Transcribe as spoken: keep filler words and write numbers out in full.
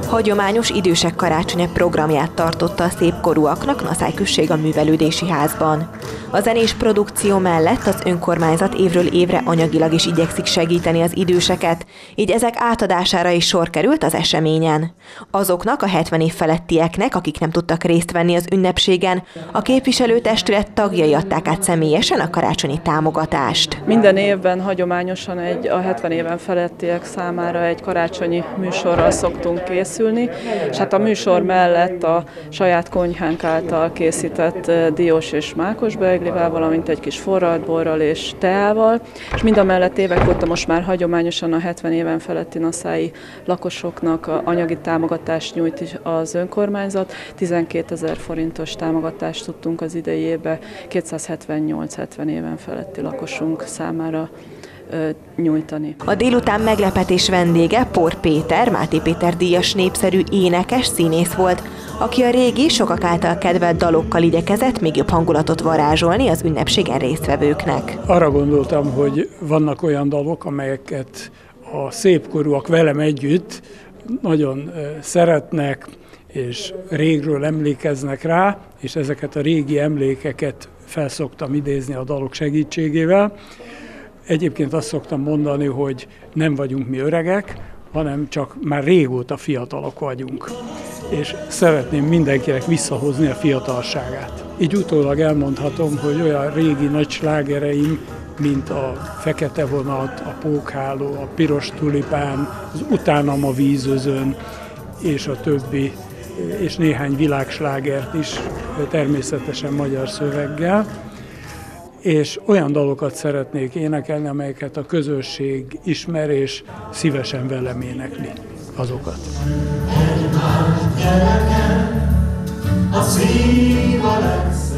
Hagyományos idősek karácsonya programját tartotta a szépkorúaknak Naszály község a művelődési házban. A zenés produkció mellett az önkormányzat évről évre anyagilag is igyekszik segíteni az időseket, így ezek átadására is sor került az eseményen. Azoknak a hetven év felettieknek, akik nem tudtak részt venni az ünnepségen, a képviselőtestület tagjai adták át személyesen a karácsonyi támogatást. Minden évben hagyományosan egy, a hetven éven felettiek számára egy karácsonyi műsorral szoktunk készülni, és hát a műsor mellett a saját konyhánk által készített diós és mákos beiglivel, valamint egy kis forralt borral és teával, és mind a mellett évek óta most már hagyományosan a hetven éven feletti naszályi lakosoknak anyagi támogatást nyújt az önkormányzat. tizenkétezer forintos támogatást tudtunk az idei évben kétszázhetvennyolc hetven éven feletti lakosunk számára nyújtani. A délután meglepetés vendége Por Péter, Máté Péter díjas népszerű énekes, színész volt, aki a régi, sokak által kedvelt dalokkal igyekezett még jobb hangulatot varázsolni az ünnepségen résztvevőknek. Arra gondoltam, hogy vannak olyan dalok, amelyeket a szépkorúak velem együtt nagyon szeretnek, és régről emlékeznek rá, és ezeket a régi emlékeket felszoktam idézni a dalok segítségével. Egyébként azt szoktam mondani, hogy nem vagyunk mi öregek, hanem csak már régóta fiatalok vagyunk. És szeretném mindenkinek visszahozni a fiatalságát. Így utólag elmondhatom, hogy olyan régi nagy slágereim, mint a Fekete vonat, a Pókháló, a Piros tulipán, az Utánam a vízözön, és a többi, és néhány világslágert is, természetesen magyar szöveggel. És olyan dalokat szeretnék énekelni, amelyeket a közösség ismer, és szívesen velem énekli azokat. A szív a lesz.